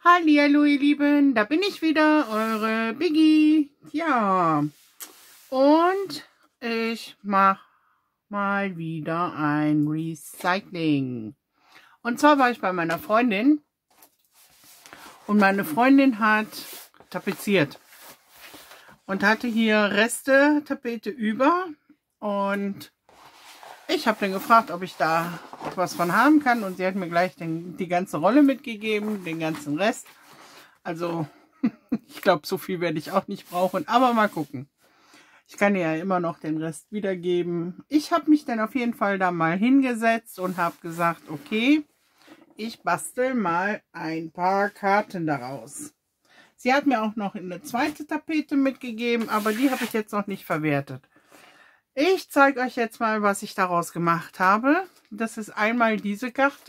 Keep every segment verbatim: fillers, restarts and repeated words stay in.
Hallihallo ihr Lieben, da bin ich wieder, eure Biggie. Ja, und ich mache mal wieder ein Recycling. Und zwar war ich bei meiner Freundin und meine Freundin hat tapeziert und hatte hier Reste Tapete über und ich habe dann gefragt, ob ich da was von haben kann, und sie hat mir gleich den, die ganze Rolle mitgegeben, den ganzen Rest. Also ich glaube, so viel werde ich auch nicht brauchen, aber mal gucken. Ich kann ihr ja immer noch den Rest wiedergeben. Ich habe mich dann auf jeden Fall da mal hingesetzt und habe gesagt, okay, ich bastel mal ein paar Karten daraus. Sie hat mir auch noch eine zweite Tapete mitgegeben, aber die habe ich jetzt noch nicht verwertet. Ich zeige euch jetzt mal, was ich daraus gemacht habe. Das ist einmal diese Karte.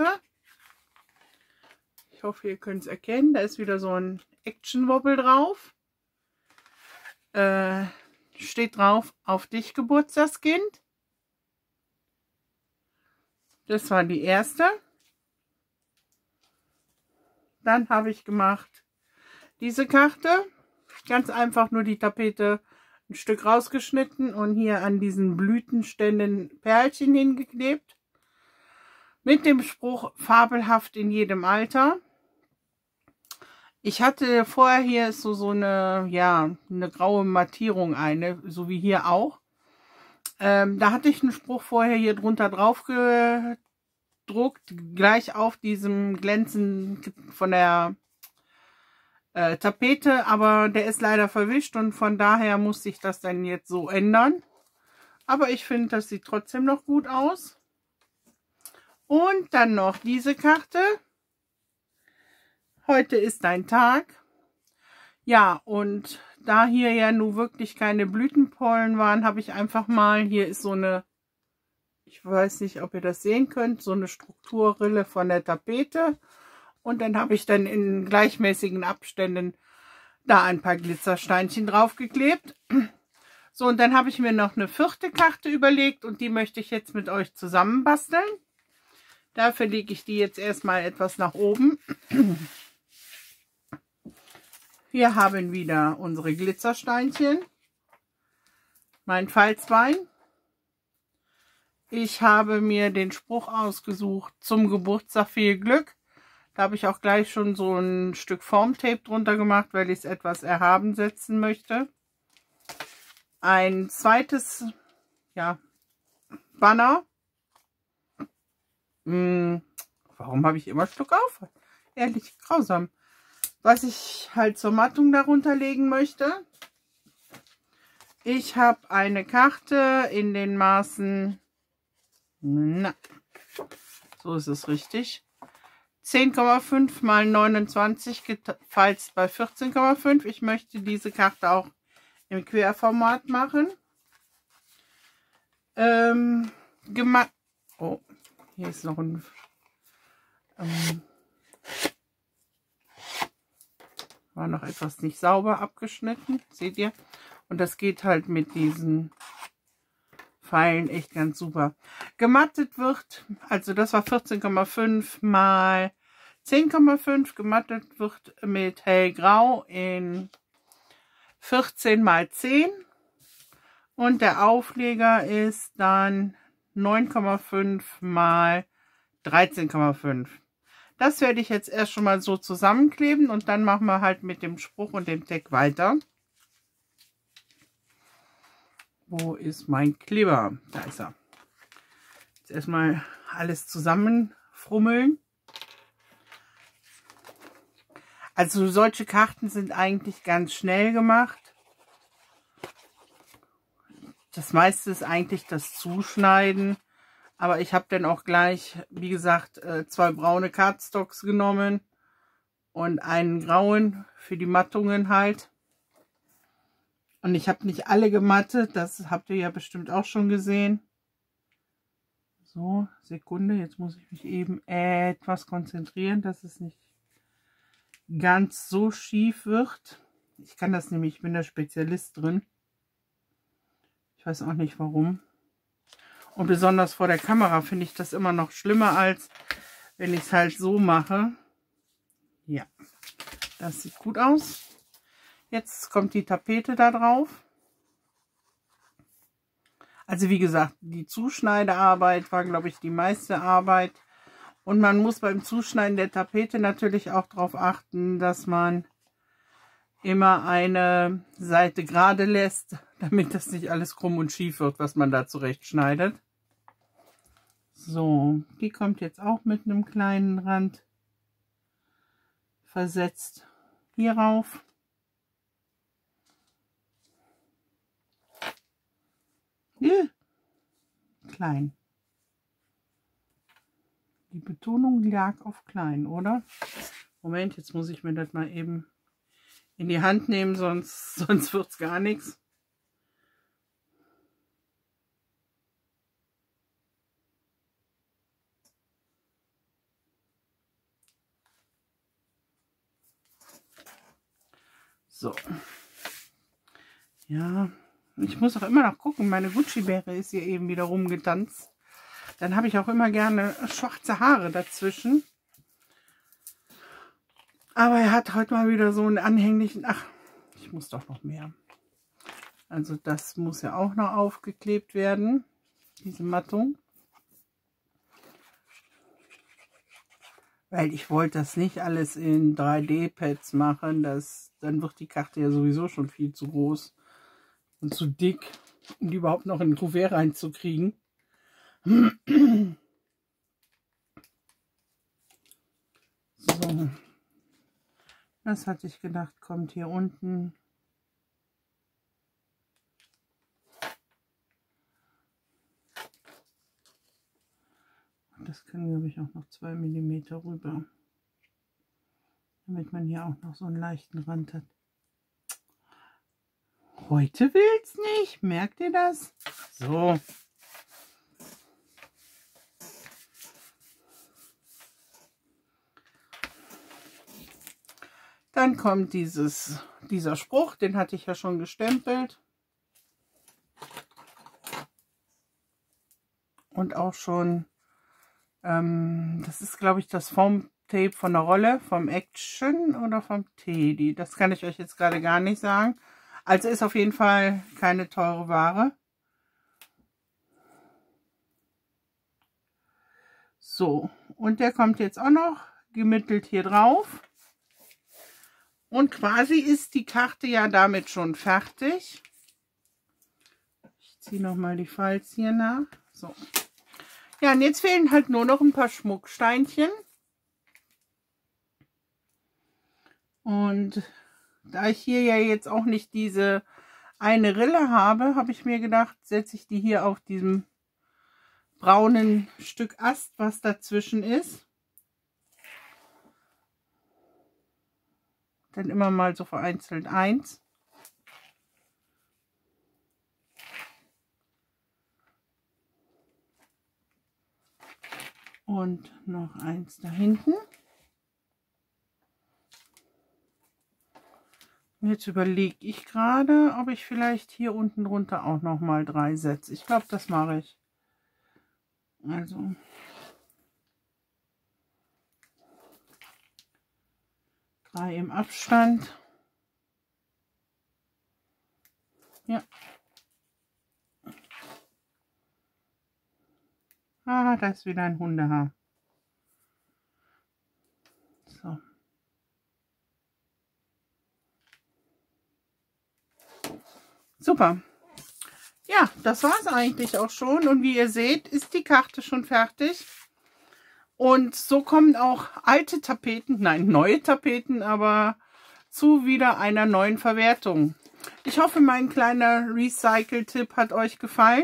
Ich hoffe, ihr könnt es erkennen. Da ist wieder so ein Action-Wobble drauf. Äh, steht drauf, auf dich Geburtstagskind. Das war die erste. Dann habe ich gemacht diese Karte. Ganz einfach nur die Tapete ein Stück rausgeschnitten und hier an diesen Blütenständen Perlchen hingeklebt. Mit dem Spruch fabelhaft in jedem Alter. Ich hatte vorher, hier ist so, so eine, ja, eine graue Mattierung, eine, so wie hier auch. Ähm, da hatte ich einen Spruch vorher hier drunter drauf gedruckt, gleich auf diesem Glänzen von der Äh, Tapete, aber der ist leider verwischt und von daher muss ich das dann jetzt so ändern. Aber ich finde, das sieht trotzdem noch gut aus. Und dann noch diese Karte. Heute ist ein Tag. Ja, und da hier ja nun wirklich keine Blütenpollen waren, habe ich einfach mal, hier ist so eine, ich weiß nicht, ob ihr das sehen könnt, so eine Strukturrille von der Tapete. Und dann habe ich dann in gleichmäßigen Abständen da ein paar Glitzersteinchen draufgeklebt. So, und dann habe ich mir noch eine vierte Karte überlegt und die möchte ich jetzt mit euch zusammen basteln. Dafür lege ich die jetzt erstmal etwas nach oben. Wir haben wieder unsere Glitzersteinchen. Mein Falzbein. Ich habe mir den Spruch ausgesucht: zum Geburtstag viel Glück. Da habe ich auch gleich schon so ein Stück Formtape drunter gemacht, weil ich es etwas erhaben setzen möchte. Ein zweites, ja, Banner. Hm, warum habe ich immer Schluck auf? Ehrlich, grausam. Was ich halt zur Mattung darunter legen möchte. Ich habe eine Karte in den Maßen, na, so ist es richtig, zehn Komma fünf mal neunundzwanzig gefalzt bei vierzehn Komma fünf. Ich möchte diese Karte auch im Querformat machen. Ähm, gemacht. Oh, hier ist noch ein. Ähm, war noch etwas nicht sauber abgeschnitten, seht ihr? Und das geht halt mit diesen Pfeilen echt ganz super. Gemattet wird, also das war vierzehn Komma fünf mal zehn Komma fünf, gemattet wird mit hellgrau in vierzehn mal zehn und der Aufleger ist dann neun Komma fünf mal dreizehn Komma fünf. Das werde ich jetzt erst schon mal so zusammenkleben und dann machen wir halt mit dem Spruch und dem Tag weiter. Wo ist mein Kleber? Da ist er. Jetzt erstmal alles zusammenfrummeln. Also solche Karten sind eigentlich ganz schnell gemacht. Das meiste ist eigentlich das Zuschneiden. Aber ich habe dann auch gleich, wie gesagt, zwei braune Cardstocks genommen und einen grauen für die Mattungen halt. Und ich habe nicht alle gemattet, das habt ihr ja bestimmt auch schon gesehen. So, Sekunde, jetzt muss ich mich eben etwas konzentrieren, dass es nicht ganz so schief wird. Ich kann das nämlich, ich bin der Spezialist drin. Ich weiß auch nicht warum. Und besonders vor der Kamera finde ich das immer noch schlimmer, als wenn ich es halt so mache. Ja. Das sieht gut aus. Jetzt kommt die Tapete da drauf. Also wie gesagt, die Zuschneidearbeit war, glaube ich, die meiste Arbeit. Und man muss beim Zuschneiden der Tapete natürlich auch darauf achten, dass man immer eine Seite gerade lässt, damit das nicht alles krumm und schief wird, was man da zurechtschneidet. So, die kommt jetzt auch mit einem kleinen Rand versetzt hier rauf. Ja. Klein. Die Betonung lag auf klein, oder? Moment, jetzt muss ich mir das mal eben in die Hand nehmen, sonst, sonst wird es gar nichts. So. Ja, ich muss auch immer noch gucken, meine Gucci-Bäre ist hier eben wieder rumgetanzt. Dann habe ich auch immer gerne schwarze Haare dazwischen. Aber er hat heute mal wieder so einen anhänglichen... Ach, ich muss doch noch mehr. Also das muss ja auch noch aufgeklebt werden, diese Mattung. Weil ich wollte das nicht alles in drei D Pads machen. Das, dann wird die Karte ja sowieso schon viel zu groß und zu dick, um die überhaupt noch in ein Kuvert reinzukriegen. So. Das hatte ich gedacht, kommt hier unten. Das können, glaube ich, auch noch zwei Millimeter rüber. Damit man hier auch noch so einen leichten Rand hat. Heute will's nicht. Merkt ihr das? So. Dann kommt dieses, dieser Spruch, den hatte ich ja schon gestempelt. Und auch schon, ähm, das ist, glaube ich, das Foam-Tape von der Rolle, vom Action oder vom Teddy. Das kann ich euch jetzt gerade gar nicht sagen. Also ist auf jeden Fall keine teure Ware. So, und der kommt jetzt auch noch gemittelt hier drauf. Und quasi ist die Karte ja damit schon fertig. Ich ziehe nochmal die Falz hier nach. So. Ja, und jetzt fehlen halt nur noch ein paar Schmucksteinchen. Und da ich hier ja jetzt auch nicht diese eine Rille habe, habe ich mir gedacht, setze ich die hier auf diesem braunen Stück Ast, was dazwischen ist. Dann immer mal so vereinzelt eins. Und noch eins da hinten. Jetzt überlege ich gerade, ob ich vielleicht hier unten drunter auch noch mal drei setze. Ich glaube, das mache ich. Also drei im Abstand. Ja. Ah, da ist wieder ein Hundehaar. So. Super. Ja, das war es eigentlich auch schon. Und wie ihr seht, ist die Karte schon fertig. Und so kommen auch alte Tapeten, nein, neue Tapeten, aber zu wieder einer neuen Verwertung. Ich hoffe, mein kleiner Recycle-Tipp hat euch gefallen.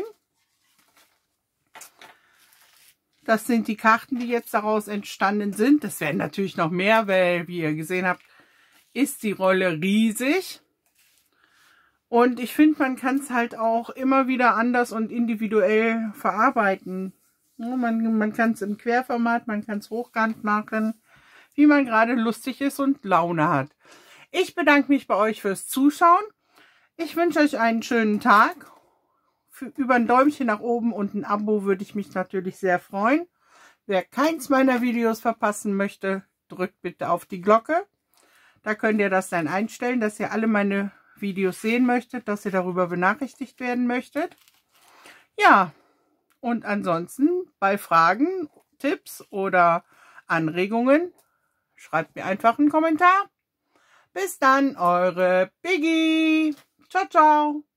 Das sind die Karten, die jetzt daraus entstanden sind. Das werden natürlich noch mehr, weil, wie ihr gesehen habt, ist die Rolle riesig. Und ich finde, man kann es halt auch immer wieder anders und individuell verarbeiten. Ja, man man kann es im Querformat, man kann es hochkant machen, wie man gerade lustig ist und Laune hat. Ich bedanke mich bei euch fürs Zuschauen. Ich wünsche euch einen schönen Tag. Für, über ein Däumchen nach oben und ein Abo würde ich mich natürlich sehr freuen. Wer keins meiner Videos verpassen möchte, drückt bitte auf die Glocke. Da könnt ihr das dann einstellen, dass ihr alle meine Videos sehen möchtet, dass ihr darüber benachrichtigt werden möchtet. Ja, und ansonsten bei Fragen, Tipps oder Anregungen schreibt mir einfach einen Kommentar. Bis dann, eure Biggie. Ciao, ciao.